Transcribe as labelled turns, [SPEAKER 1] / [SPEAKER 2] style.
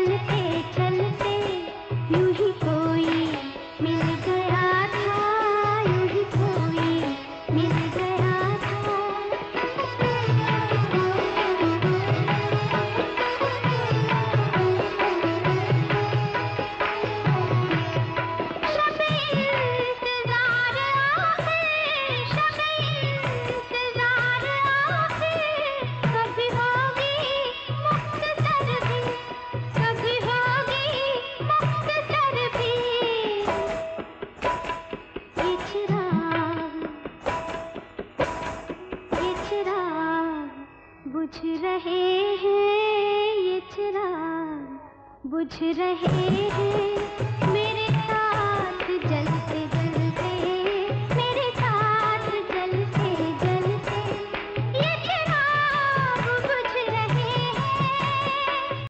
[SPEAKER 1] चलते चलते यूं ही कोई मिल गया था, यूं ही कोई मिल गया था। शब इंतज़ार आखिर, शब इंतज़ार आखिर, कभी होगी मुख्तसर भी, कभी होगी मुख्तसर भी। ये चिराग, ये चिराग बुझ रहे हैं, ये चिराग बुझ रहे हैं।